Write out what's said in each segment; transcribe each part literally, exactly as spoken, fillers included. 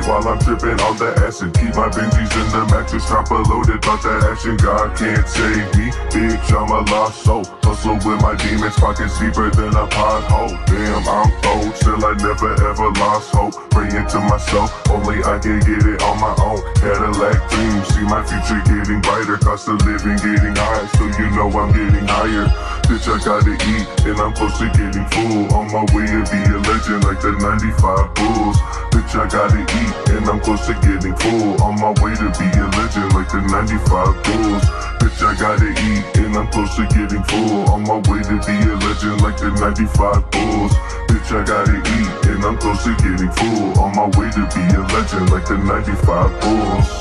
while I'm tripping on the acid. Keep my Benjis in the mattress, chopper loaded, but that action. God can't save me, bitch, I'm a lost soul. Hustle with my demons, pockets deeper than a pothole. Damn, I'm old, still I never ever lost hope. Praying to myself, only I can get it on my own. Cadillac dreams, see my future getting brighter. Cost of living getting high, so you know I'm getting higher. Bitch, I gotta eat, and I'm close to getting full. On my way to be a legend like the ninety-five Bulls. Bitch, I gotta eat, and I'm close to getting full. On my way to be a legend like the ninety-five Bulls. Bitch, I gotta eat, and I'm close to getting full. On my way to be a legend like the ninety-five Bulls. Bitch, I gotta eat, and I'm close to getting full. On my way to be a legend like the ninety-five Bulls.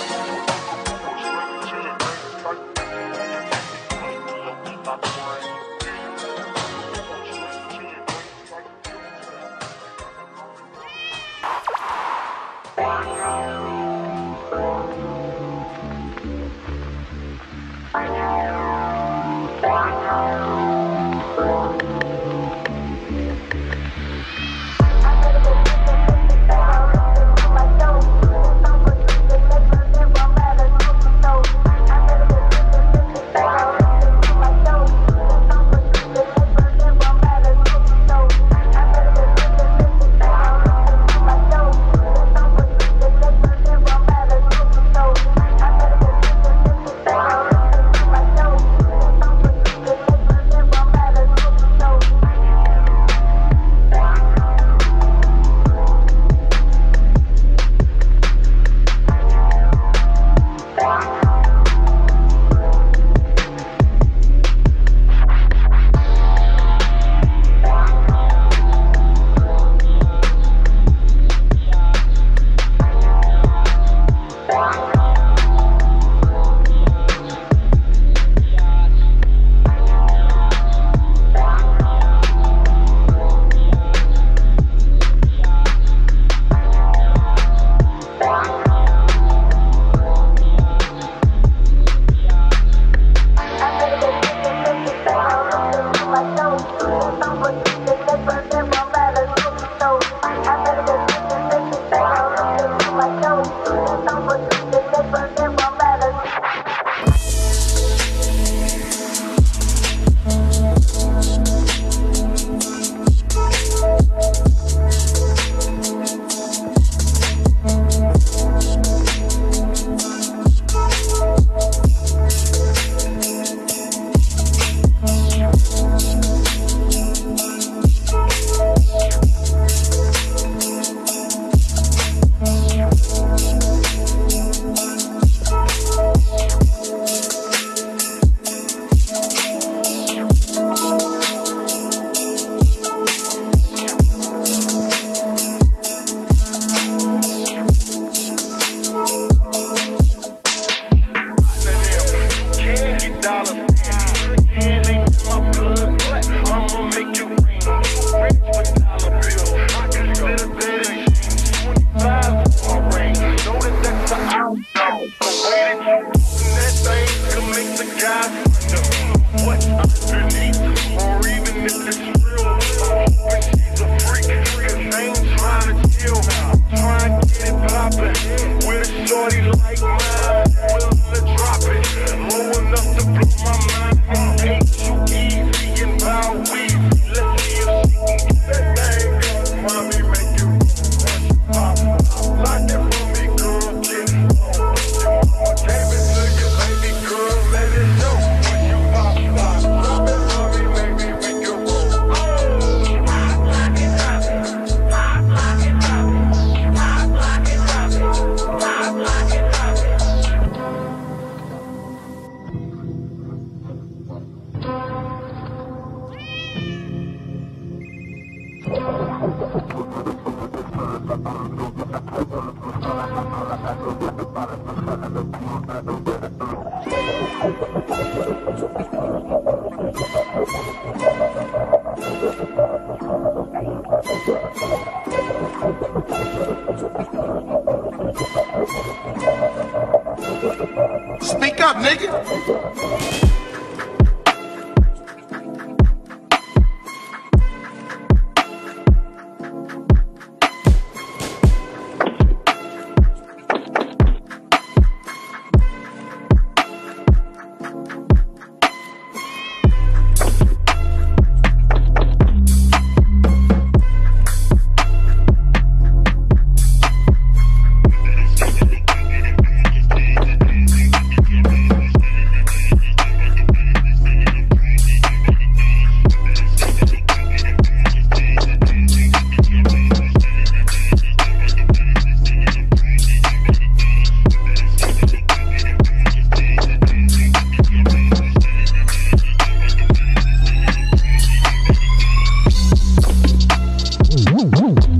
Speak up, nigga. Woo!